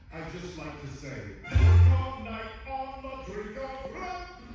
I just like to say, drink all night on the drink of rum.